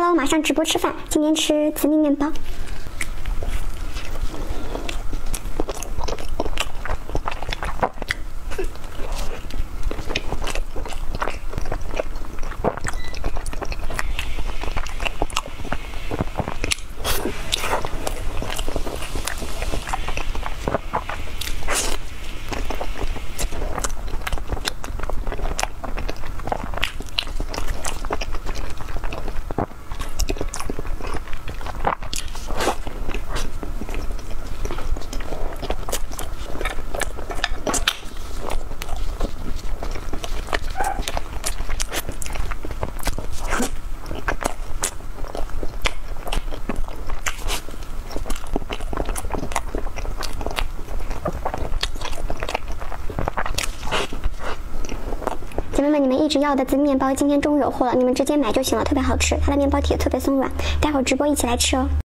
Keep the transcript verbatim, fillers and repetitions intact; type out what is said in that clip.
喽，马上直播吃饭，今天吃紫米面包。姐妹们，你们一直要的紫米面包今天中午有货了，你们直接买就行了，特别好吃，它的面包体特别松软，待会儿直播一起来吃哦。